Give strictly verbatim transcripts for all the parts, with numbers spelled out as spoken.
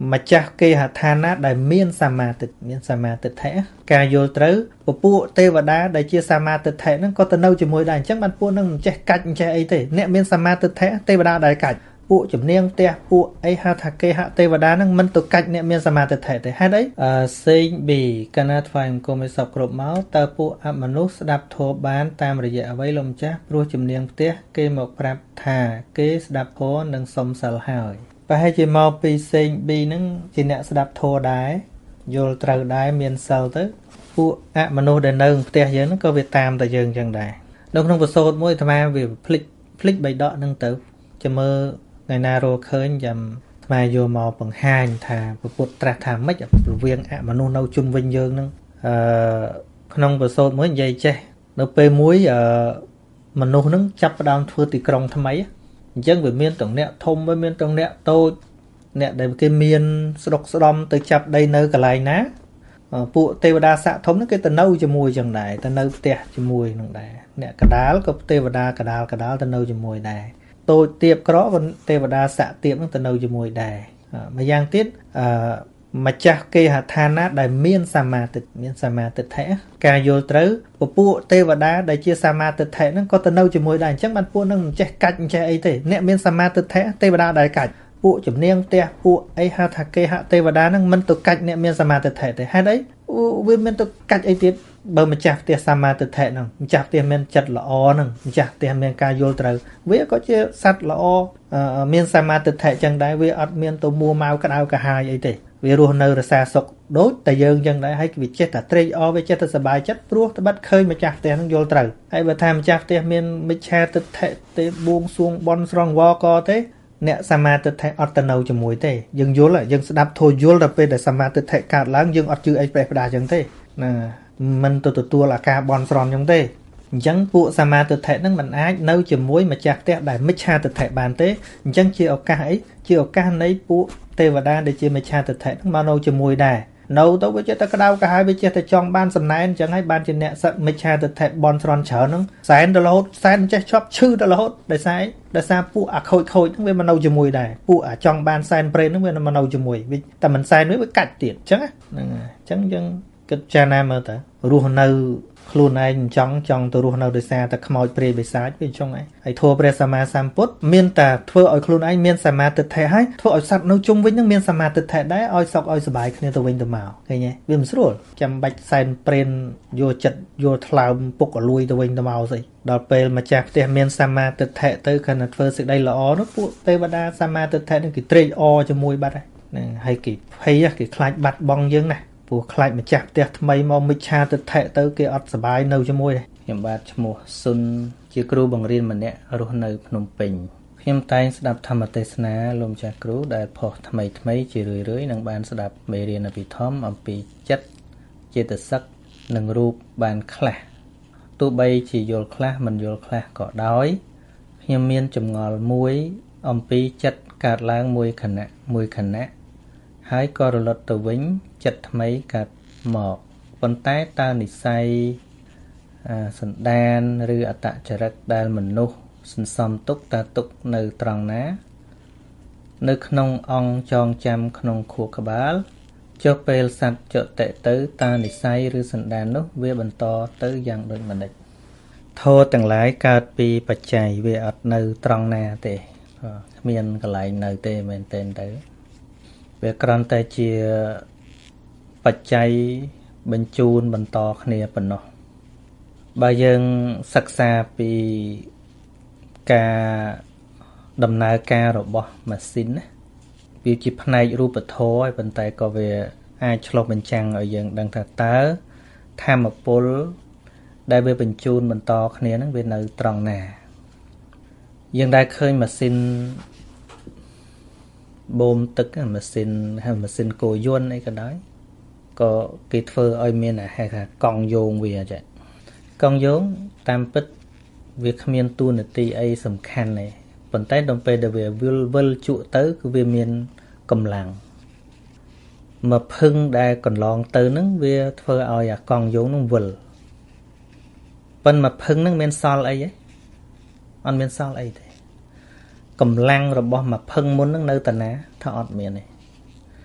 mà chắc kê hạ than á đại miên sa ma tịch miên sa ma tịch thẻ ca vô trứ bộ pu tê và đá đại chia sa ma tịch thẻ nó có tên đâu chỉ mùi đại chắc bạn pu nó che cạch che ấy thế nè miên sa ma tịch thẻ tê và đá đại cạch pu chấm niêng tê pu ấy ha thà kê hạ tê và đá nó mình tụ cạch nè miên sa ma tịch thẻ thế hai đấy à sinh bì canat phai cô mới sọc cột máu tờ pu áp manus đạp thô bán tam rồi dạ với lồng chắc pro chấm niêng tê kê một prap thà kê đạp hố nâng sông sal hỏi và hay chỉ mau pi sinh bi nâng chỉ nè sẽ đạp thô đái vô trâu đái miền sâu tới phụ ạ mà nô đền nâng tè dưới nó có việt tam tại dương chẳng đài đông không có sốt mỗi tham gia về flick flick bày đọ nâng tử cho mơ ngày nào rồi khơi nhầm mà vô màu bằng hai thà phụ tra thà mấy viên ạ mà nô nâu chung vinh dương nâng không có sốt mỗi dây che nó pe muối mà nô nâng chấp đam thưa thì còng tham mấy dân về miền tổng nẹt thông với miền tổng nẹt tôi nẹt để cái miền sọc sọm từ chập đây nơi cả lại ná phụ tê đa xạ thống nó cái tần nâu cho mùi chẳng đại tần nâu tẹt cho mùi nông đại nẹt cả đá có tê đa cả đá cả đá tần nâu cho mùi đại tôi tiệp có vẫn tê đa xạ tiệp nó tần nâu cho mùi đại mà giang tiết mà chắc kê hạ than á đại miên sa ma tịch miên sa ma tịch thẻ ca vô trứ bộ pu tê và đá đại chia sa ma tịch thẻ nó có tên đâu chỉ mùi đại chắc bạn pu nó che cạch che ấy thế nè miên sa ma tịch thẻ tê và đá đại cạch pu chấm niêng tê pu ấy ha thà kê hạ tê và đá nó mình tụ cạch nè miên sa ma tịch thẻ thế hai đấy vì miên tụ cạch ấy tiếp bờ mà chắc tê sa ma tịch thẻ nè chắc tê miên chặt là o nè chắc tê miên ca vô trứ với có chia sắt là o miên sa ma tịch thẻ chẳng đại với ở miên tụ mua mau cái nào cả hai ấy thế vì ruộng nơi là xa sọc đốt tại dương dân đấy hay bị chết là trây o với chết là bài chất ruộng ta bắt khơi mà chặt tiền nó vô trời hay bà tham chặt tiền miền mấy cha tự thể tế buông xuống bon strong wo co thế nè sama tự thể ở tận đầu cho mùi thế dân vô là dân sẽ đáp thôi vô là về để sama tự thể cạt láng dân ở chữ ấy phải đa chẳng thế nè mình tụt tụt tua là ca bon strong chẳng thế chẳng phụ sama tự thể nó mình ái nấu chừng muối mà chặt tiền đại mấy cha tự thể bàn thế chẳng chỉ ở ca ấy chỉ ở ca ấy phụ tê và đa để chia mấy cha tự thể nó mà nấu cho mùi đài nấu tao với chết ta cái đau cả hai với chết ta trong ban sầm này chẳng hay ban trên nẹt sợ mấy cha tự thể bon tròn chở nó sáng đó là hốt sáng chết chóp chư đó là hốt để sai để sao phụ à khôi khôi nó về mà nấu cho mùi đài phụ ở trong ban san pre nó về mà nấu cho mùi vì ta mình sai nữa với cạch tiệt chắc chẳng chẳng cái cha nam mà ta ruộng nơi luôn anh trong trong tôi ruộng nào để xa ta khmoi pre bị sai bên trong ấy ai thua pre sama samput miên ta thua ở luôn anh miên sama tự thể hay thua ở sạch nấu chung với những miên sama tự thể đấy oi sọc oi sờ bài kia tôi vinh tôi màu cái nhé viêm sốt chăm bạch sen pren vô chật vô thlam bục ở lui tôi vinh tôi màu gì đợt pe mà chặt thì miên sama tự thể tới khả năng phơi sự đây là ó nó phụ tây bada sama tự thể nó cái tre o cho môi bát này hay cái hay cái khai bát bong dương này phụ khai mà chặt thì mấy mong mấy cha tự thể tới cái ọt sờ bài nâu cho môi này hiện bát mùa xuân chỉ kêu bằng riêng mình nè ở nơi Phnom Penh khiêm tay sẽ đạp tham tê sná lom cha kêu đại phò thay thay chỉ rưỡi rưỡi năng ban sẽ đạp bề riêng là bị thóm ở bị chất chế tự sắc năng ruột ban khla tu bay chỉ vô khla mình vô khla cọ đói khiêm miên chùm ngòi muối ông pi chất cạt lang muối khẩn nè muối khẩn nè hái co rồi lật từ vĩnh chất mấy cạt mỏ con té ta nị say sân đan rư ở tại chợ rắc đan mình nô sân xóm túc ta túc nơi tròn ná nơi khung ong tròn chăm khung khu cà bá cho pel sạch chợ tệ tới ta nị say rư sân đan nô về bần to tới giang đôi mình địch thô từng lái cát pi bạch chảy về ở nơi tròn ná tệ miền cái lại nơi tệ mình tên tới về con tay chia bạch chay bên chun bên to khné bên nó bà dân sắc xa vì ca đầm nai ca rồi bỏ mà xin vì chỉ phần này rùa bật thôi bên tay có về ai cho bên trang ở dân đang thật tớ tham một bố đại về bên chun bên to khné nó bên nơi tròn nè dân đại khơi mà xin bom tức mà xin hay mà xin cô yuan ấy cái đó có cái phơ oi miên là hay là con dồn về vậy con dồn tam pít việc miên tu nè ti ấy sầm khăn này phần tay đồng pe để về vul vul trụ tới cái về miên cầm lặng mà phưng đây còn lon tới nứng về phơ oi à con dồn nó vul phần mà phưng nứng miên sol ấy ấy on miên sol ấy cầm lăng rồi bỏ mà phưng muốn nứng nơi tận á thọ ọt miên này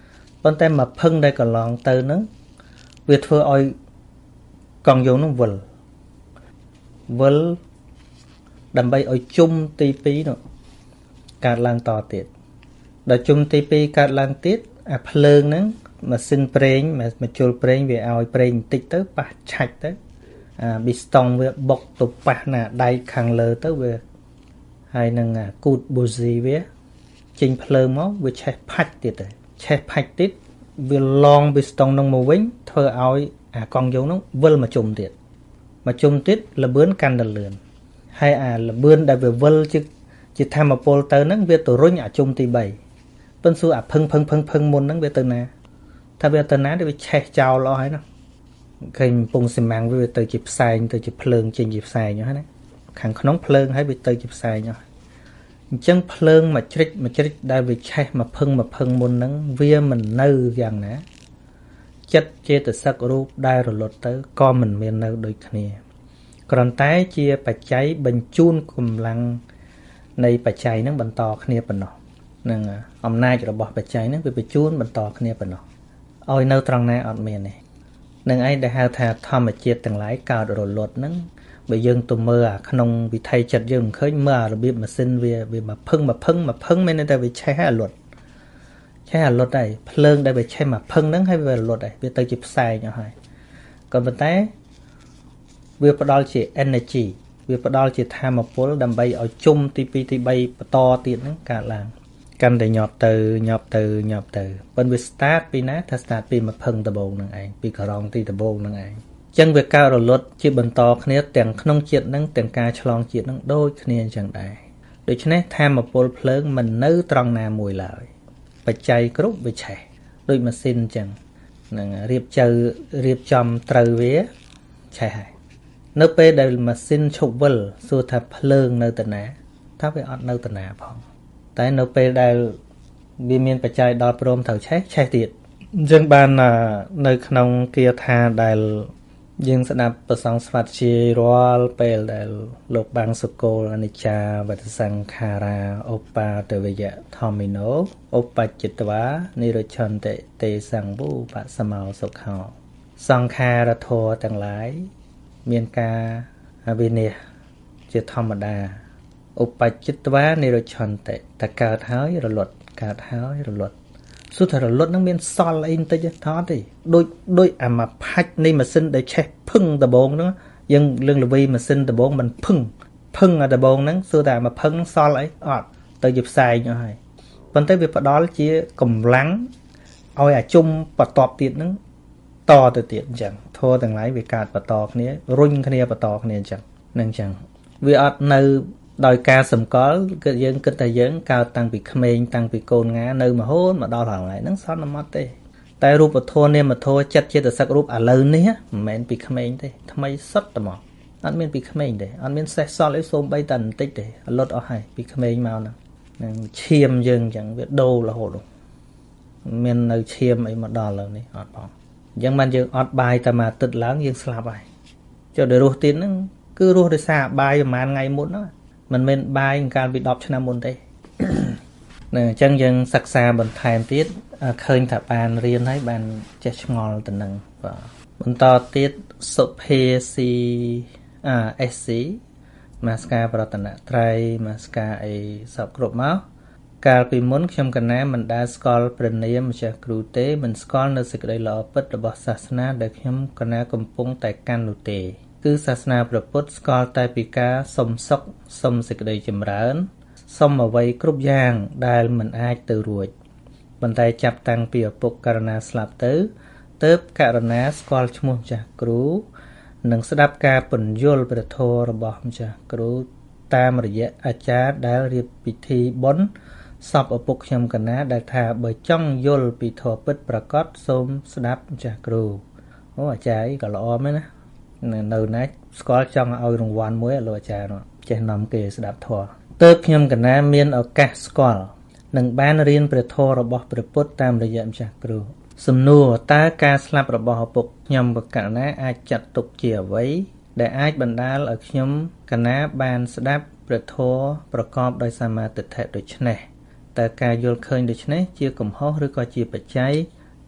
ប៉ុន្តែមកភឹងដែលកន្លងទៅហ្នឹងវាធ្វើឲ្យកង់យោហ្នឹងវិលវិលដើម្បីឲ្យជុំទីពីរនោះកើតឡើងតទៀតដល់ជុំទីពីរកើតឡើងទៀតអាភ្លើងហ្នឹងម៉ាស៊ីនប្រេងមកជុលប្រេងវាឲ្យប្រេងបន្តិចទៅប៉ះឆាច់ទៅអាប៊ីស្តុងវាបុកទៅប៉ះណាដៃខាងលើទៅវាហើយនឹងអាគូតបូស៊ីវាចេញភ្លើងមកវាឆេះផាច់ទៀតទៅឆេះផាច់ទៀតវាឡងប៊ីស្តុងនឹងមកវិញធ្វើឲ្យអាកង់យោហ្នឹងវិលមកជុំទៀតមកជុំទៀតលបឿនកាន់តែលឿនហើយអាលបឿនដែលវាវិលជាជាធម្មពលទៅហ្នឹងវាទៅរុញអាជុំទីបីប៉ុន្តែសួរអាភឹងភឹងភឹងភឹងមុនហ្នឹងវាទៅណាថាវាទៅណាដែលវាឆេះចោលអស់ហើយណាឃើញពងស៊ីម៉ាំងវាទៅជាផ្សែងទៅជាភ្លើងចេញជាផ្សែងអស់ណាខាងក្នុងភ្លើងហើយវាទៅជាផ្សែងអស់អញ្ចឹងភ្លើងមួយជ្រិចមួយជ្រិចដែលវាឆេះមកភឹងមកភឹងមុនហ្នឹងវាមិននៅយ៉ាងណាចិត្តចេតសិករូបដែលរលត់ទៅក៏មិនមាននៅដូចគ្នាគ្រាន់តែជាបច្ច័យបញ្ជូនកម្លាំងនៃបច្ច័យហ្នឹងបន្តគ្នាប៉ុណ្ណោះនឹងអំណាចរបស់បច្ច័យហ្នឹងវាបញ្ជូនបន្តគ្នាប៉ុណ្ណោះឲ្យនៅត្រង់ណាអត់មានទេនឹងឯងដែលហៅថាធម្មជាតិទាំងឡាយកើតរលត់ហ្នឹងបើយើងទៅមើលអាក្នុងវិថីចិត្តយើងមិនឃើញមើលរបៀបម៉ាស៊ីនវាវាមកភឹងមកភឹងមកភឹងមានតែវាឆេះអាលត់ឆេះអាលត់ដែរភ្លើងដែលវាឆេះមកភឹងហ្នឹងហើយវារលត់ដែរវាទៅជាផ្សែងអស់ហើយក៏ប៉ុន្តែវាផ្ដល់ជា energy វាផ្ដល់ជាធម៌ពលដើម្បីឲ្យជុំទីពីរទីបីបន្តទៀតហ្នឹងកើតឡើងកាន់តែញាប់ទៅញាប់ទៅញាប់ទៅប៉ុន្តែវា start ពីណាថា start ពីមកភឹងដំបូងហ្នឹងឯងពីក្រងទីដំបូងហ្នឹងឯងចឹងវាកើតរលត់ជាបន្តគ្នាទាំងក្នុងជាតិហ្នឹងទាំងការឆ្លងជាតិហ្នឹងដូចគ្នាអញ្ចឹងដែរដូច្នេះធម៌ពលភ្លើងមិននៅត្រង់ណាមួយឡើយបច្ច័យគ្រប់វាឆេះដូចម៉ាស៊ីនអញ្ចឹងនឹងរៀបជើរៀបចំត្រូវវាឆេះហើយនៅពេលដែលម៉ាស៊ីនឈប់វិលសួរថាភ្លើងនៅតាណាថាវាអត់នៅតាណាផងតែនៅពេលដែលវាមានបច្ច័យដល់ព្រមត្រូវឆេះឆេះទៀតអញ្ចឹងបាននៅក្នុងគាថាដែលយើងស្ដាប់ប្រសងស្វាត់ជារាល់ពេលដែលលោកបាំងសុគលអនិច្ចាវតសង្ខារាឧបាទវយៈធម្មិណោឧបច្ចតវានិរច្ឆន្តិទេសង្វុបសមោសុខោសង្ខារធម៌ទាំងឡាយមានការវិនិច្ឆ័យជាធម្មតាឧបច្ចតវានិរច្ឆន្តិតែកើតហើយរលត់កើតហើយរលត់សួរថារលត់នឹងមានសល់អីបន្តិចថតទេដូចដូចអាមកផាច់នៃម៉ាស៊ីនដែលឆេះភឹងដបងហ្នឹងយើងលឿងល្វីម៉ាស៊ីនដបងមិនភឹងភឹងអាដបងហ្នឹងសួរថាមកភឹងសល់អីអត់ទៅជាផ្សែងអស់ហើយប៉ុន្តែវាផ្ដល់ជាកម្លាំងឲ្យអាជុំបន្ទាប់ទៀតហ្នឹងតទៅទៀតអញ្ចឹងធម៌ទាំងឡាយវាកើតបន្តគ្នារុញគ្នាបន្តគ្នាអញ្ចឹងនឹងអញ្ចឹងវាអត់នៅដោយការសម្គាល់គឺយើងគិតថាយើងកើតតាំងពីក្មេងតាំងពីកូនងានៅមហូនមកដល់ហើយហ្នឹងសន្មត់ទេតែរូបធម៌នាមធម៌ចិត្តចេតសិករូបឥឡូវនេះមិនមែនពីក្មេងទេថ្មីសុទ្ធតែមកអត់មានពីក្មេងទេអត់មានសេះសល់អីសូម្បីតែបន្តិចទេលុតអស់ហើយពីក្មេងមកហ្នឹងនឹងឈាមយើងអញ្ចឹងវាដូររហូតមាននៅឈាមអីមកដល់ឡើងនេះអត់ផងអញ្ចឹងបានយើងអត់បាយតែមួយអាទិត្យឡើងយើងស្លាប់ហើយចុះដល់រស់ទៀតហ្នឹងគឺរស់ដោយសារបាយប្រហែលថ្ងៃមុនហ្នឹងមិនមែនបាយកាលពីដប់ឆ្នាំមុនទេនឹងអញ្ចឹងយើងសិក្សាបន្ថែមទៀតឃើញថាបានរៀនហើយបានចេះឆ្ងល់ទៅនឹងបាទបន្តទៀតសុភាស៊ីអាអេសស៊ីមាសការប្រតនត្រ័យមាសការអីសពគ្រប់មកកាលពីមុនខ្ញុំកណាមិនដែលស្គាល់ព្រះនាមម្ចាស់គ្រូទេមិនស្គាល់នៅសេចក្តីល្អពិតរបស់សាសនាដែលខ្ញុំកណាកំពុងតែកាន់នោះទេគឺសាសនាព្រះពុទ្ធស្គាល់តែពីការសុំសុខសុំសេចក្តីចម្រើនសុំអ្វីគ្រប់យ៉ាងដែលមិនអាចទៅរួចប៉ុន្តែចាប់តាំងពីឪពុកករណាស្លាប់ទៅទើបករណាស្គាល់ឈ្មោះម្ចាស់គ្រូនិងស្ដាប់ការពន្យល់ព្រះធម៌របស់ម្ចាស់គ្រូតាមរយៈអាចារ្យដែលរៀបពិធីបុណ្យសពឪពុកខ្ញុំកណាដែលថាបើចង់យល់ពីធម៌ពិតប្រាកដសូមស្ដាប់ម្ចាស់គ្រូអូអាចារ្យក៏ល្អមែនណានៅណាស្គាល់ចង់ឲ្យរង្វាន់មួយលោកអាចារ្យចេះនាំគេស្ដាប់ធម៌ទើបខ្ញុំកណាមានឱកាសស្គាល់និងបានរៀនព្រះធម៌របស់ព្រះពុទ្ធតាមរយៈម្ចាស់គ្រូសំណួរតើការស្លាប់របស់ឪពុកខ្ញុំកណាអាចចាត់ទុកជាអ្វីដែលអាចបណ្ដាលឲ្យខ្ញុំកណាបានស្ដាប់ព្រះធម៌ប្រកបដោយសមាទិដ្ឋិដូច្នេះតើការយល់ឃើញដូច្នេះជាកំហុសឬក៏ជាបច្ច័យ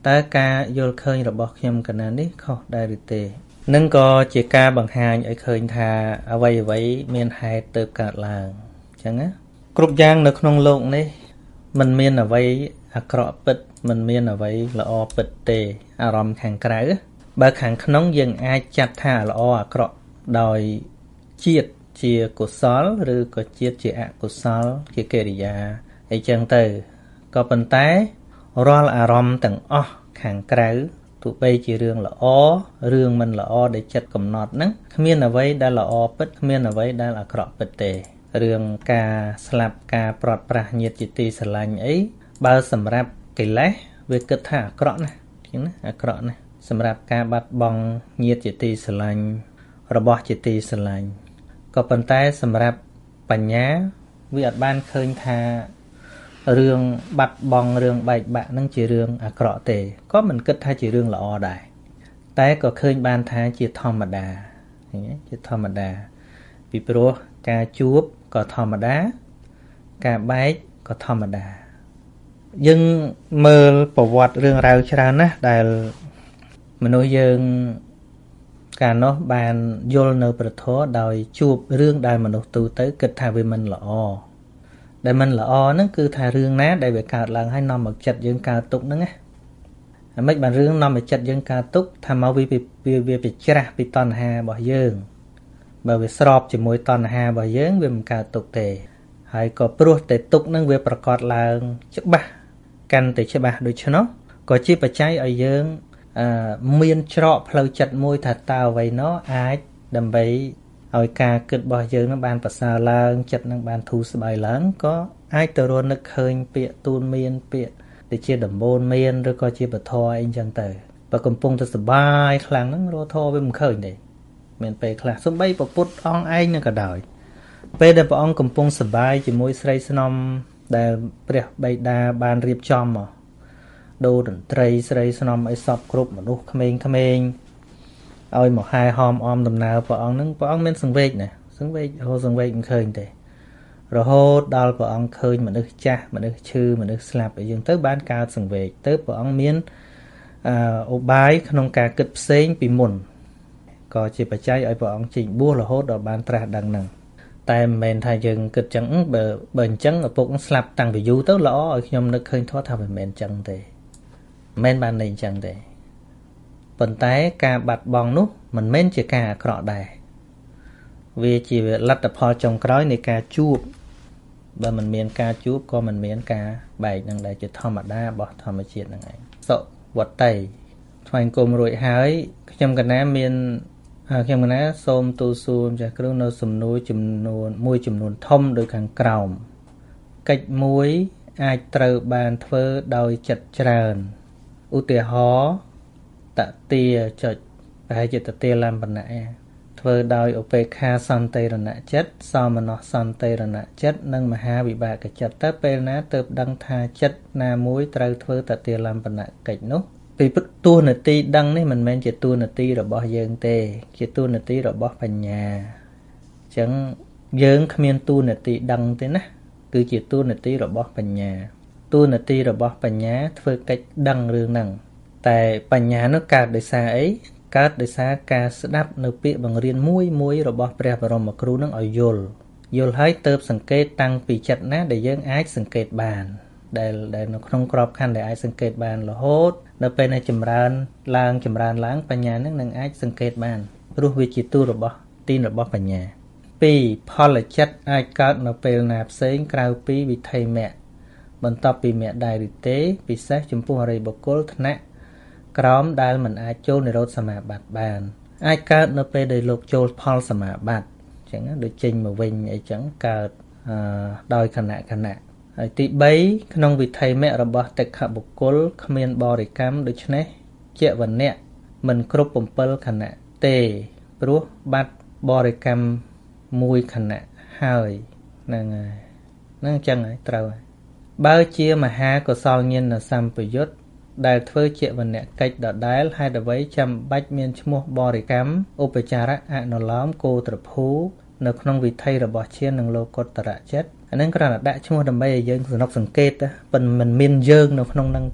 តើការយល់ឃើញរបស់ខ្ញុំកណានេះខុសដែរឬទេនឹងក៏ជាការបង្ហាញឲ្យឃើញថាអ្វីអ្វីមានហេតុទៅកើតឡើងអញ្ចឹងណាគ្រប់យ៉ាងនៅក្នុងโลกនេះมันមានអ្វីអាក្រក់ពិតมันមានអ្វីល្អពិតទេអារម្មណ៍ខាងក្រៅបើខាងក្នុងយើងអាចចាត់ថាល្អអាក្រក់ដោយជាតិជាកុសលឬក៏ជាតិជាអកុសលជាកិរិយាអីចឹងទៅក៏ប៉ុន្តែរាល់អារម្មណ៍ទាំងអស់ខាងក្រៅទោះបីជារឿងល្អរឿងមិនល្អដែលចិត្តកំណត់ហ្នឹងគ្មានអ្វីដែលល្អពិតគ្មានអ្វីដែលអាក្រក់ពិតទេរឿងការស្លាប់ការប្រត់ប្រាស់ញាតិជាទីស្រឡាញ់អីបើសម្រាប់កិលេសវាគិតថាអាក្រក់ណាស់ចឹងណាអាក្រក់ណាស់សម្រាប់ការបាត់បង់ញាតិជាទីស្រឡាញ់របស់ជាទីស្រឡាញ់ក៏ប៉ុន្តែសម្រាប់បញ្ញាវាអត់បានឃើញថារឿងបាត់បង់រឿងបែកបាក់នឹងជារឿងអាក្រក់ទេក៏មិនគិតថាជារឿងល្អដែរតែក៏ឃើញបានថាជាធម្មតាឃើញទេជាធម្មតាពីព្រោះការជួបក៏ធម្មតាការបែកក៏ធម្មតាយើងមើលប្រវត្តិរឿងរ៉ាវច្រើនណាស់ដែលមនុស្សយើងកាលនោះបានយល់នៅព្រះធម៌ដោយជួបរឿងដែលមនុស្សទូទៅគិតថាវាមិនល្អដែលមិនល្អហ្នឹងគឺថារឿងណាដែលវាកើតឡើងហើយនាំមកចិត្តយើងកើតទុកហ្នឹងណាហើយមិនបានរឿងនាំមកចិត្តយើងកើតទុកថាមកវាវាវាច្រាស់ពីតណ្ហារបស់យើងបើវាស្របជាមួយតណ្ហារបស់យើងវាមិនកើតទុកទេហើយក៏ព្រោះតែទុកហ្នឹងវាប្រកបឡើងច្បាស់កាន់តែច្បាស់ដូច្នោះក៏ជាបច្ច័យឲ្យយើងអឺមានច្រកផ្លូវចិត្តមួយថាតើអ្វីណោះអាចដើម្បីឲ្យការគិតរបស់យើងនឹងបានប្រសើរឡើងចិត្តនឹងបានធូរស្បើយឡើងក៏អាចទៅរកនឹកឃើញពាក្យទូនមានពាក្យដែលជាដំបូនមានឬក៏ជាពធអីចឹងទៅបើកំពុងតែសប្បាយខ្លាំងហ្នឹងរកធម៌វាមិនឃើញទេមានពេលខ្លះសំបីពពុទ្ធអង្គឯងនឹងក៏ដោយពេលដែលព្រះអង្គកំពុងសប្បាយជាមួយស្រីស្នំដែលព្រះបិតាបានរៀបចំមកដូរតន្ត្រីស្រីស្នំអីសពគ្រប់មនុស្សក្មេងៗឲ្យមកហែហមអមដំណើរព្រះអង្គនឹងព្រះអង្គមានសង្វេគណាសង្វេគហៅសង្វេគមិនឃើញទេរហូតដល់ព្រះអង្គឃើញមនុស្សចាស់មនុស្សឈឺមនុស្សស្លាប់អីចឹងទៅបានកើតសង្វេគទៅព្រះអង្គមានអឧបាយក្នុងការគិតផ្សេងពីមុនក៏ជាបច្ច័យឲ្យព្រះអង្គចេញបួសរហូតដល់បានត្រាស់ដឹងហ្នឹងតែមិនមែនថាយើងគិតចឹងបើបើអញ្ចឹងឪពុកស្លាប់តាំងពីយូរទៅល្អឲ្យខ្ញុំនឹកឃើញធម៌ថាមិនមែនចឹងទេមិនមែនបានន័យអញ្ចឹងទេប៉ុន្តែការបាត់បង់នោះមិនមែនជាការអាក្រក់ដែរវាជាលទ្ធផលចុងក្រោយនៃការជួបបើមិនមានការជួបក៏មិនមានការបែកនឹងដែរជាធម្មតារបស់ធម្មជាតិហ្នឹងឯងសុវត្ត័យថ្វាយគុំរួចហើយខ្ញុំកណាមានខ្ញុំកណាសូមទូលសួរម្ចាស់គ្រូនៅសំណួរចំនួនមួយចំនួនធំដូចខាងក្រោមកិច្ចមួយអាចត្រូវបានធ្វើដោយចិត្តច្រើនឧទាហរណ៍តទាចុចប្រហែលជាតទាលំបណៈធ្វើដោយឧបេក្ខាសន្តិរណចិត្តសមនស្សន្តិរណចិត្តនិងមហាវិបាកចិត្តទៅពេលណាទើបដឹងថាចិត្តណាមួយត្រូវធ្វើតទាលំបណៈកិច្ចនោះពីតួនាទីដឹងនេះមិនមែនជាតួនាទីរបស់យើងទេជាតួនាទីរបស់បញ្ញាអញ្ចឹងយើងគ្មានតួនាទីដឹងទេណាគឺជាតួនាទីរបស់បញ្ញាតួនាទីរបស់បញ្ញាធ្វើកិច្ចដឹងរឿងហ្នឹងតែបញ្ញានោះកើតដោយសារអីកើតដោយសារការស្ដាប់នៅពាក្យបង្រៀនមួយមួយរបស់ព្រះបរមគ្រូនឹងឲ្យយល់យល់ហើយទៅសង្កេតតាំងពីចិត្តណាដែលយើងអាចសង្កេតបានដែលដែលនៅក្នុងក្របខ័ណ្ឌដែលអាចសង្កេតបានរហូតនៅពេលដែលចម្រើនឡើងចម្រើនឡើងបញ្ញានឹងនឹងអាចសង្កេតបានព្រោះវាជាទូរបស់ទីនរបស់បញ្ញាពីរផលចិត្តអាចកើតនៅពេលណាផ្សេងក្រៅពីវិធ័យមគ្គបន្ទាប់ពីមគ្គដែរឬទេពិសេសចំពោះអរិយបុគ្គលថ្នាក់ក្រោមដែលមិនអាចចូលនិរោធសមាបត្តិបានអាចកើតនៅពេលដែលលោកចូលផលសមាបត្តិអញ្ចឹងដូចចេញមកវិញអីចឹងកើតដោយគណៈគណៈហើយទីបីក្នុងវិធ័យមគ្គរបស់តិក្ខបុគ្គលគ្មានបរិកម្មដូច្នេះជាវណ្ណៈមិនគ្រប់7គណៈទេព្រោះបាត់បរិកម្មមួយគណៈហើយហ្នឹងហើយហ្នឹងអញ្ចឹងហើយត្រូវហើយបើជាមហាកុសលញាណសម្ពយុត្តដែលធ្វើជាវណ្ណៈកិច្ចដដែលហេតុអ្វីចាំបាច់មានឈ្មោះបរិកម្មឧបចារៈអនុលោមគោត្រភូនៅក្នុងវិថីរបស់ឈាននិងលោកុត្តរចិត្តអានឹងគ្រាន់តែដាក់ឈ្មោះដើម្បីឲ្យយើងសនុកសង្កេតប៉ុន្តែមិនមានយើងនៅក្នុងហ្នឹងទេ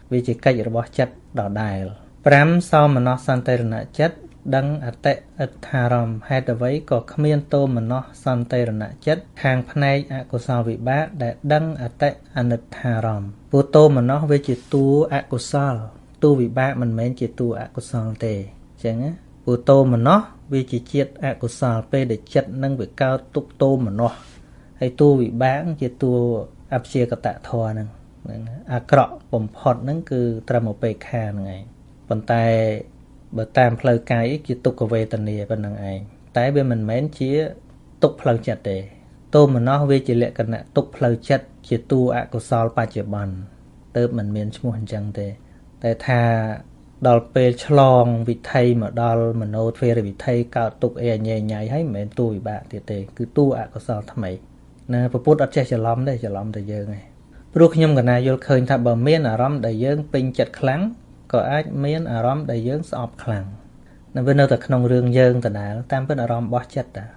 vì chỉ cách rồi bỏ chất đỏ đài pram sau mà nó san tê nạ chất đăng ở tệ ở thà ròm hay là với có khmiên tô mà nó san tê nạ chất hàng phnei ạ của sao vị bá để đăng ở tệ anh được thà ròm vô tô mà nó với chỉ tu ạ của sao tu vị bá mình mến chỉ tu ạ của sao tề chẳng á vô tô mà nó vì chỉ chiết ạ của sao p để chất nâng vị cao tục tô mà nó hay tu vị bá chỉ tu áp chia cả tạ thò nâng à cọ bổn phật nâng cứ tra một bề kha này còn tại bờ tam phơi cái chỉ tục về tận này bên đằng ấy tại bên mình mến chỉ tục phơi chặt để tô mà nó về chỉ lệ cần nè tục phơi chặt chỉ tu ạ của sao ba chỉ bàn tới mình miền chung hành chẳng thế tại thà đào pe chlong vị thầy mà đào mà nô phê rồi vị thầy cao tục e nhẹ nhảy hay mến tu vị bạn thì thế cứ tu ạ của sao thằng mày nè phật bút ở trên chợ lom đây chợ lom thời giờ này lúc nhom cái này vô khơi thà bờ miền ở rom đại dương pin chặt kháng có ai miền ở rom đại dương sọp kháng nên bên đâu thật nông rương dương từ nào tam bên ở rom bó chặt à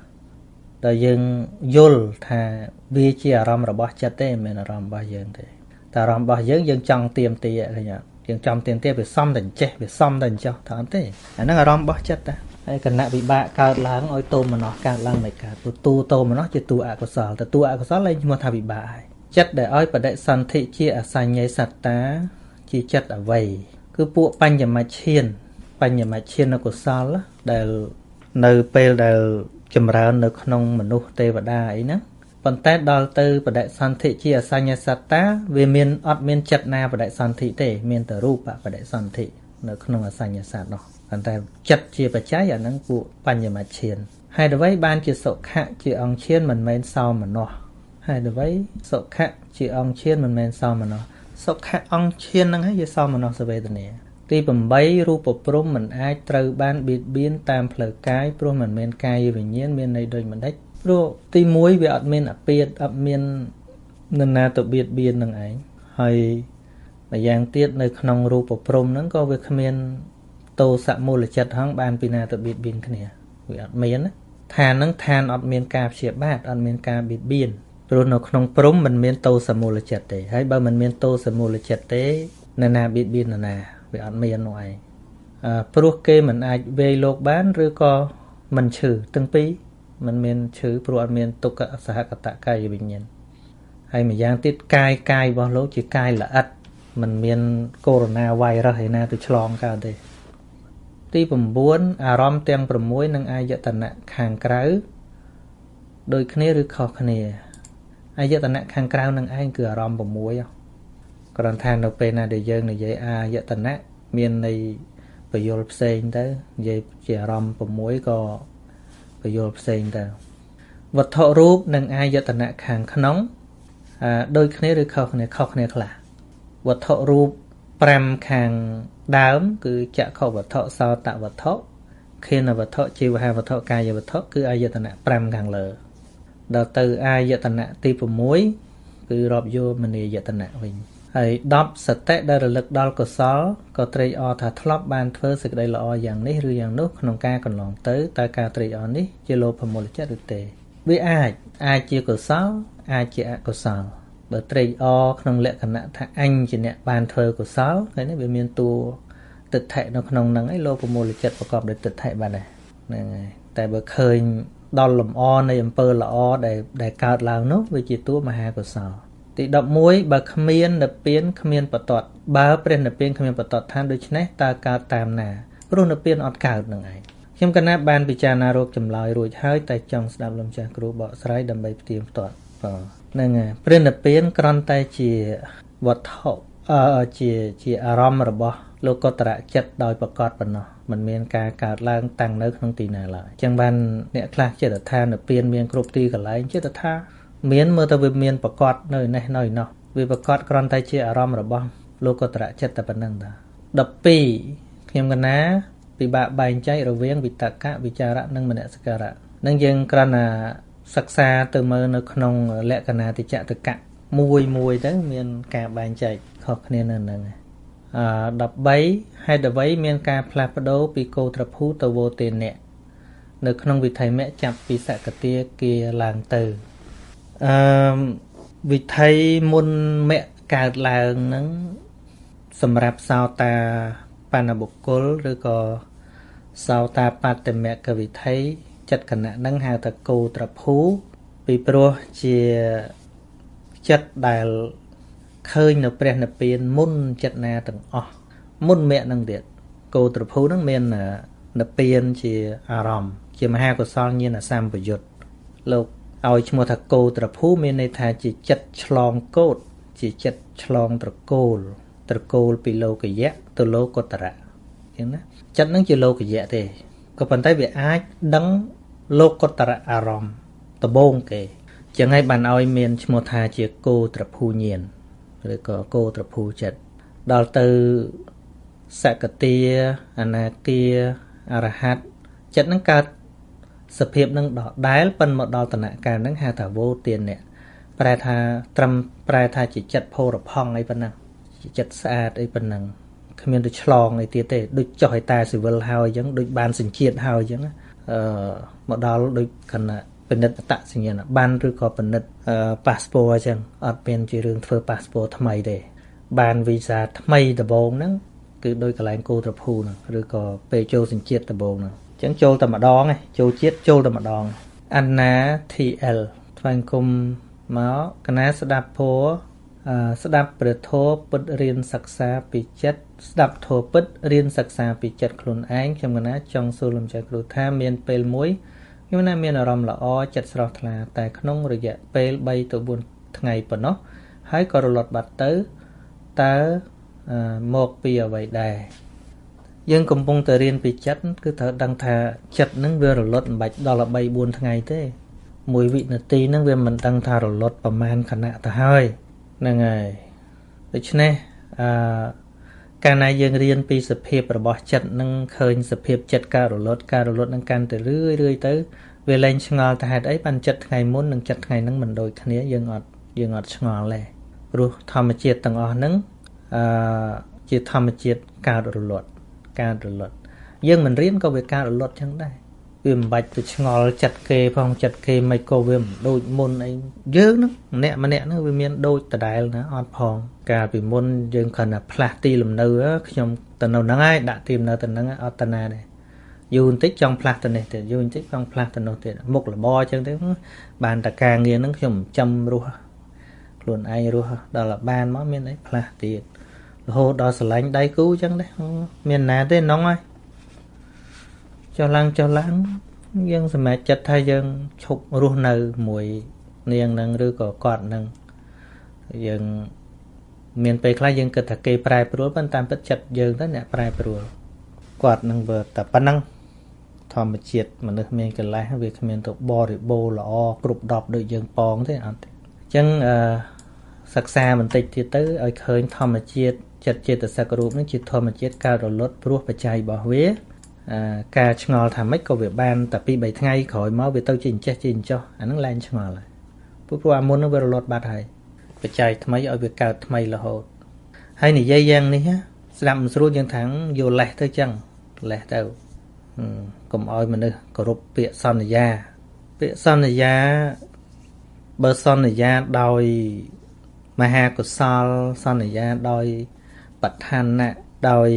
đại dương vô thà vi chi ở rom rồi bó chặt đấy mình ở rom bó dương thế ta rom bó dương dương trong tiêm tì vậy nhở dương trong tiêm tì bị xăm đỉnh che bị xăm đỉnh cho thằng thế anh nó ở rom bó chặt à hay cần nãy bị bạ cao láng ôi tôm mà nó cao láng này cả tu tu tôm mà nó chỉ tu ạ của sờแต่tu ạ của sờ lên nhưng mà thà bị bạ chất để oi và đại san thị chia ở san nhảy sạt tá chia chất ở vầy cứ buộc banh nhà máy chiên banh nhà máy chiên nó của sao đó để nơi pe để chìm ra nơi không mình nuôi tê và đa ấy nè còn tết đo tư và đại san thị chia ở san nhảy sạt tá về miền ọt miền chất na và đại san thị tê miền tờ rup và đại san thị nơi không ở san nhảy sạt đó còn tại chất chia và trái ở năng buộc banh nhà máy chiên hai đứa với ban chia sổ khác chia ông chiên mình mấy sau mà nó hai đứa với sổ khác chỉ ông chiên mình men sau mà nó sổ khác ông chiên năng hay sau mà nó sẽ về từ này tuy bầm bấy ru bột prom mình ai trừ ban biệt biến tam phở cái prom mình men cay về nhiên men này đời mình đấy ru tuy muối về ọt men ở biệt ở men nên na tự biệt biên năng ấy hay là giang tiết nơi không ru bột prom nó có việc men tô sạ mô là chật hăng ban pina tự biệt biên cái này về ọt men than năng than ọt men cà xịa bát ọt men cà biệt biên rồi nó không prom mình miền tô sầm mồ là chật đấy hay bao mình miền tô sầm mồ là chật đấy nè nè biết biết nè nè về ăn miền ngoài à pro kê mình ai về lộc bán rồi co mình trừ từng pi mình miền trừ pro ăn miền tục cả xã cả tạ cay bình nhiên hay mình giang tiết cay cay vào lỗ chỉ cay là ắt mình miền corona virus ra hay na từ chlong cao đây tí bầm buồn à rom tiếng bầm muối nâng ai dạy tận nè hàng cái đôi khi rồi khó khăn ai dạy tận nè hàng cái nâng ai cứ rom bầm muối còn than đâu pe na để dân này dạy à dạy tận nè miền này phải vô sen tới dạy chỉ rom bầm muối có phải vô sen tới vật thọ rúp nâng ai dạy tận nè hàng nóng à đôi khi rồi khó khăn khó khăn là vật thọ rúp pram hàng đám cứ chạ khẩu vật thọ sao tạo vật thọ khi là vật thọ chiều hai vật thọ cài vật thọ cứ ai dạy tận nè pram hàng lờ đầu từ ai dạy tận nè ti bầm muối cứ rọp vô mình đi dạy tận nè mình hay đọc sạch tệ đây là lực đo của sáu có tri o thà thlop ban thơ sự đây là o dạng ní rồi dạng nước nông ca còn lòng tới ta ca tri o ní chia lô phần một chất được tệ với ai ai chia của sáu ai chia của sáu bởi tri o không lệ khả thà anh chỉ nè ban thơ của sáu cái này về miền tu tịch thệ nó không nắng ấy lô phần một chấtประกอบ để tịch thệ bạn này này tại bởi khơi đo lầm o này em pơ là o để để cao lao nước với chỉ tu mà hai của sáu thì đọc muối bà khmiên đập biến khmiên bật tọt bà bên đập biến khmiên bật tọt than đôi chân ta cao tam nà rồi đập biến ọt cao được này khi mà các bạn bị cha na rô chầm lòi rồi hơi tay trong đạp lầm cha kêu bỏ sải đầm bay tiêm tọt nên nghe bên đập biến con tay chỉ vật hậu ờ chỉ chỉ arom rồi bỏ lô có tả chất đòi bật cọt bật nó mình miền ca cao lang tăng nước không tì nào lại chẳng ban nè class chết ở than đập biến miền group ti cả lại chết ở tha miền mơ tao về miền bạc cọt nơi này nơi nọ vì bạc cọt con tay chia ở rom rồi bom lô có tả chất tập năng ta đập pi khi mà ná bị bạ bài cháy rồi viếng bị tạc cá bị cha rạ nâng mình đã sạc rạ nâng dân con là sắc xa từ mơ nó không lẹ cả na thì chạ từ cạn mùi mùi tới miền cả bài cháy khó khăn nên nâng à đập bấy hay đập bấy miền ca plapado pico trap hú tàu vô tiền nè nơi không vì thầy mẹ chặt vì sạc cả tia kia làng từ vì thầy môn mẹ cả là nắng សម្រាប់សោតាបណ្ណបុគ្គលឬក៏សោតាបត្តមគ្គវិថីចិត្តគណៈនឹងហៅថាគោត្រភូពីព្រោះជាចិត្តដែលឃើញនៅព្រះនិព្វានមុនចិត្តណាទាំងអស់មុនមគ្គនឹងទៀតគោត្រភូនឹងមាននិព្វានជាអារម្មណ៍ជាមហាកុសលញាណសម្បយុត្តលោកឲ្យឈ្មោះថាគោត្រភូមានន័យថាជាចិត្តឆ្លងកោដជាចិត្តឆ្លងត្រកូលត្រកូលពីលោកយៈទៅលោកុត្តរៈអញ្ចឹងណាចិត្តនឹងជាលោកយៈទេក៏ប៉ុន្តែវាអាចដឹងលោកុត្តរៈអារម្មណ៍ដំបូងគេចឹងហើយបានឲ្យមានឈ្មោះថាជាគោត្រភូញាណឬក៏គោត្រភូចិត្តដល់ទៅសកតាអនាគាអរហត្តចិត្តនឹងកើតសភាពនឹងដដែលប៉ុនមកដល់តនកាលនឹងហៅថាវោទានៈប្រែថាត្រឹមប្រែថាជាចិត្តភោរផង់អីប៉ុណ្ណឹងជាចិត្តស្អាតអីប៉ុណ្ណឹងគ្មានទៅឆ្លងអីទៀតទេដូចចុះឲ្យតែស៊ីវិលហើយអញ្ចឹងដូចបានសញ្ជាតិហើយអញ្ចឹងអឺមកដល់ដូចគណៈពិនិត្យអត្តសញ្ញាណប័ណ្ណឬក៏ពិនិត្យប៉ាសពតអញ្ចឹងអត់មានជារឿងធ្វើប៉ាសពតថ្មីទេបានវីសាថ្មីដំបូងហ្នឹងគឺដោយកន្លែងគោត្រភូហ្នឹងឬក៏ពេលចូលសញ្ជាតិដំបូងហ្នឹងអញ្ចឹងចូលតែម្ដងឯងចូលជាតិចូលតែម្ដងអណា ធី អែល ថ្វាយគុំមកកណាស្ដាប់ធម៌ស្ដាប់ព្រះធម៌ពិតរៀនសិក្សាពីចិត្តស្ដាប់ធម៌ពិតរៀនសិក្សាពីចិត្តខ្លួនឯងខ្ញុំកណាចង់សួរលោកចាស់គ្រូថាមានពេលមួយខ្ញុំណាមានអារម្មណ៍ល្អចិត្តស្រស់ថ្លាតែក្នុងរយៈពេលបីទៅបួនថ្ងៃប៉ុណ្ណោះហើយក៏រលត់បាត់ទៅតើមកពីអ្វីដែរយើងកំពុងតែរៀនពីចិត្តគឺត្រូវដឹងថាចិត្តនឹងវារលត់មិនបាច់ដល់បីបួនថ្ងៃទេមួយវិនាទីនឹងវាមិនដឹងថារលត់ប្រមាណខណៈទៅហើយហ្នឹងហើយដូច្នេះអឺកាលណាយើងរៀនពីសភាពរបស់ចិត្តនឹងឃើញសភាពចិត្តការរលត់ការរលត់នឹងកាន់តែរឿយរឿយទៅវាលែងឆ្ងល់ថាហេតុអីបានចិត្តថ្ងៃមុននិងចិត្តថ្ងៃហ្នឹងមិនដូចគ្នាយើងអត់យើងអត់ឆ្ងល់ទេព្រោះធម្មជាតិទាំងអស់ហ្នឹងអឺជាធម្មជាតិការរលត់ការរលត់យើងមិនរៀនក៏វាការរលត់ចឹងដែរវាមិនបាច់ទៅឆ្ងល់ចិត្តគេផងចិត្តគេមិនក៏វាមិនដូចមុនអីយើងហ្នឹងម្នាក់ម្នាក់ហ្នឹងវាមានដូចដដែលណាអត់ផងកាលពីមុនយើងគ្រាន់តែផ្លាស់ទីលំនៅខ្ញុំទៅនៅហ្នឹងហើយដាក់ទីលំនៅទៅហ្នឹងអត់តាណាដែរយូរបន្តិចចង់ផ្លាស់ទៅនេះទៀតយូរបន្តិចចង់ផ្លាស់ទៅនោះទៀតមុខលបអញ្ចឹងទៅបានតែការងារហ្នឹងខ្ញុំចាំរស់ខ្លួនឯងរស់ដល់បានមកមានអីផ្លាស់ទៀតរហូតដល់ស្រឡាញ់ដៃគូអញ្ចឹងដែរមានណាទេនងហើយចុះឡើងចុះឡើងយើងសម្រេចចិត្តថាយើងឈប់រស់នៅមួយនាងនឹងឬក៏គាត់នឹងយើងមានពេលខ្លះយើងគិតថាគេប្រែប្រួលប៉ុន្តែតាមពិតចិត្តយើងទៅអ្នកប្រែប្រួលគាត់នឹងធ្វើតែប៉ុណ្ណឹងធម្មជាតិមនុស្សមានកិលេសវាគ្មានទៅបរិបូរល្អគ្រប់ដប់ដូចយើងប៉ងទេអត់ទេអញ្ចឹងអឺសិក្សាបន្តិចទៀតទៅឲ្យឃើញធម្មជាតិចិត្តចេតសិករូបនឹងជាធម្មជាតិកើតរលត់ព្រោះបច្ច័យរបស់វាការឆ្ងល់ថាម៉េចក៏វាបានតែពីរបីថ្ងៃក្រោយមកវាទៅជាអញ្ចេះជាអញ្ចោះអាហ្នឹងឡើងឆ្ងល់ហើយព្រោះព្រោះអាមុនហ្នឹងវារលត់បាត់ហើយបច្ច័យថ្មីឲ្យវាកើតថ្មីរហូតហើយនិយាយយ៉ាងនេះស្ដាប់មិនស្រួលយើងថាយកលេសទៅចឹងលេសទៅកុំឲ្យមនុស្សគោរពពាក្យសន្យាពាក្យសន្យាបើសន្យាដោយមហាកុសលសន្យាដោយបឋានៈដោយ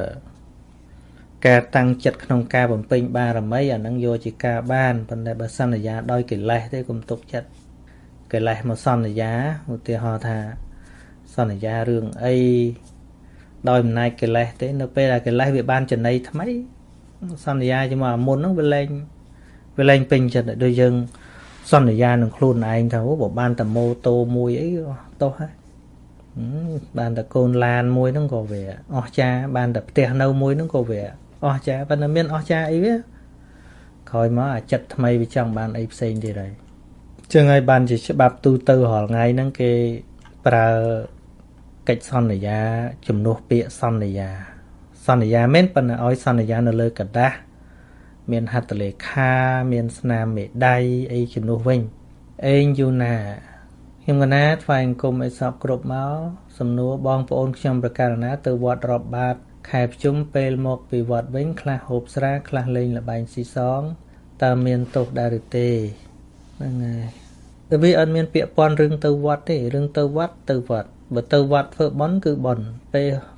ការតាំងចិត្តក្នុងការបំពេញបារមីអានឹងយកជាការបានប៉ុន្តែបើសន្យាដោយកិលេសទេកុំទុកចិត្តកិលេសមកសន្យាឧទាហរណ៍ថាសន្យារឿងអីដោយអំណាចកិលេសទេនៅពេលដែលកិលេសវាបានចំណៃថ្មីសន្យាជាមួយអាមុនហ្នឹងវាលែងវាលែងពេញចិត្តដូចយើងសន្យានឹងខ្លួនឯងថាបើបានតែម៉ូតូមួយអីតោះហើយបានតែកូនឡានមួយហ្នឹងក៏វាអស្ចារ្យបានតែផ្ទះនៅមួយហ្នឹងក៏វាអស្ចារ្យប៉ុន្តែមានអស្ចារ្យអីវាក្រោយមកអាចិត្តថ្មីវាចង់បានអីផ្សេងទៀតហើយចឹងហើយបានជាច្បាប់ទូទៅរាល់ថ្ងៃហ្នឹងគេប្រើកិច្ចសន្យាជំនួសពាក្យសន្យាសន្យាមែនប៉ុន្តែឲ្យសន្យានៅលើกระดาษមានហត្ថលេខាមានស្នាមមេដៃអីជំនួសវិញអេងយូណាខ្ញុំកណាថ្វាយអង្គមឲ្យសពគ្រប់មកសំណួរបងប្អូនខ្ញុំប្រកាសណាទៅវត្តរាប់បាតខែភ្ជុំពេលមកពីវត្តវិញខ្លះហូបស្រាខ្លះលេងល្បែងស៊ីសងតើមានទោសដែរឬទេហ្នឹងហើយតែវាអត់មានពាក្យពន់រឿងទៅវត្តទេរឿងទៅវត្តទៅវត្តបើទៅវត្តធ្វើបន់គឺបន់ពេល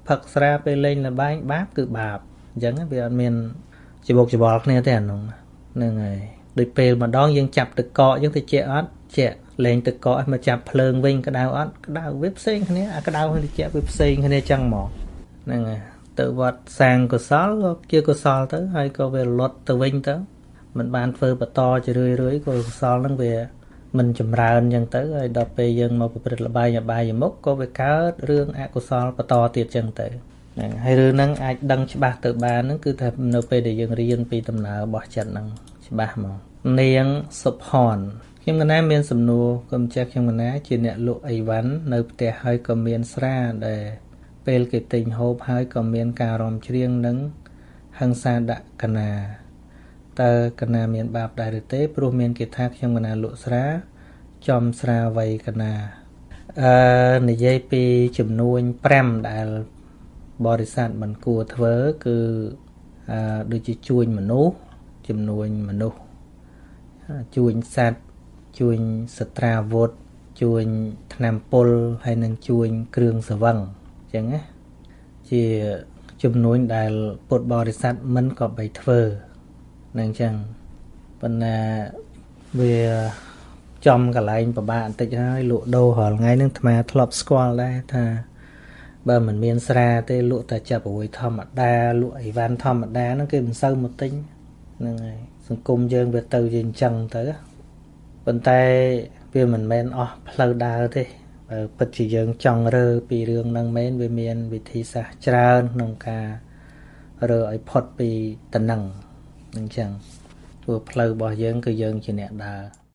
ផឹកស្រាពេលលេងល្បែងបាបគឺបាបអញ្ចឹងវាអត់មានច្បុកច្បល់គ្នាទេអានោះហ្នឹងហើយដូចពេលម្ដងយើងចាប់ទឹកកកអញ្ចឹងទៅជាអត់ជាលេងទឹកកកឲ្យមកចាប់ភ្លើងវិញក្តៅអត់ក្តៅវាផ្សេងគ្នាអាក្តៅហើយទៅជាវាផ្សេងគ្នាចឹងហ្មងហ្នឹងហើយទៅវត្តសាងកុសលក៏ជាកុសលទៅហើយក៏វាលត់ទៅវិញទៅមិនបានធ្វើបន្តជារឿយរឿយក៏កុសលហ្នឹងវាមិនចម្រើនអញ្ចឹងទៅហើយដល់ពេលយើងមកប្រព្រឹត្តល្បែងអបាយមុខក៏វាកើតរឿងអកុសលបន្តទៀតអញ្ចឹងទៅហ្នឹងហើយរឿងហ្នឹងអាចដឹងច្បាស់ទៅបានហ្នឹងគឺថានៅពេលដែលយើងរៀនពីដំណើររបស់ចិត្តហ្នឹងច្បាស់មកនាងសុផនខ្ញុំកណាមានសំណួរកុំចេះខ្ញុំកណាជាអ្នកលក់អីវ៉ាន់នៅផ្ទះហើយក៏មានស្រាដែលពេលគេទិញហូបហើយក៏មានការរំច្រៀងនឹងហិង្សាដាក់កណាតើកណាមានបាបដែរឬទេព្រោះមានគេថាខ្ញុំកណាលក់ស្រាចំស្រាវ័យកណាអឺនិយាយពីចំនួនប្រាំដែលបរិស័ទមិនគួរធ្វើគឺអឺដូចជាជួញមនុស្សចំនួនមនុស្សជួញសត្វជួញសត្រាវុធជួញថ្នាំពុលហើយនឹងជួញគ្រឿងសង្វឹងអញ្ចឹងណាជាចំនួនដែលពុទ្ធបរិស័ទមិនក៏បីធ្វើនឹងអញ្ចឹងប៉ុន្តែវាចំកន្លែងប្របាក់បន្តិចហើយលក់ដូររាល់ថ្ងៃនឹងអាត្មាធ្លាប់ស្គាល់ដែរថាបើមិនមានស្រាទេលក់តែចាប់អួយធម្មតាលក់អីវ៉ាន់ធម្មតាហ្នឹងគេមិនសូវមកទិញហ្នឹងហើយសង្គមយើងវាទៅជាអញ្ចឹងទៅប៉ុន្តែវាមិនមែនអស់ផ្លូវដើរទេបើពិតជាយើងចង់រើពីរឿងហ្នឹងមែនវាមានវិធីសាស្ត្រច្រើនក្នុងការរើឲ្យផុតពីតំណឹងអញ្ចឹងព្រោះផ្លូវរបស់យើងគឺយើងជាអ្នកដើរ